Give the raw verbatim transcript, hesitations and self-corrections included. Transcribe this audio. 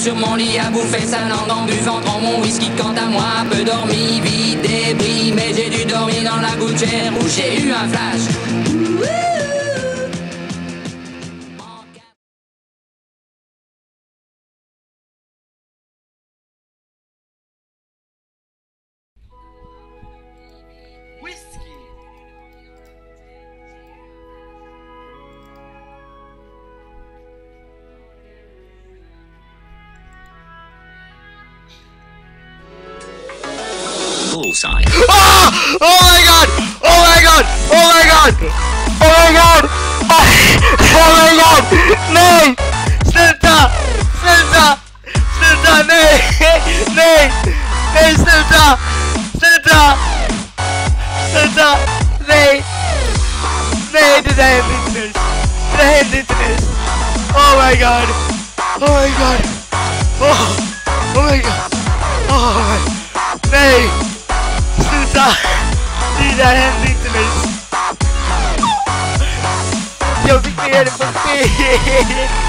sur mon lit à bouffer sa langue en buvant trop mon whisky. Quant à moi, peu dormi, vide, débris, mais j'ai dû dormir dans la gouttière où j'ai eu un flash. Whisky. Bullseye. Oh! Oh my god! Oh my god! Oh my god! Oh my god! Oh my god! Nej! Sluta! Sluta! Sluta! Nej! Nej! Nej, sluta! Sluta! Sluta! Nej! Nej, det där hände inte nyss! Det där hände inte nyss! Oh my god! Oh my god! Oh! Oh my god! Oh my god! Nej! Sluta! Det där hände inte nyss! Jag fick ner det på film!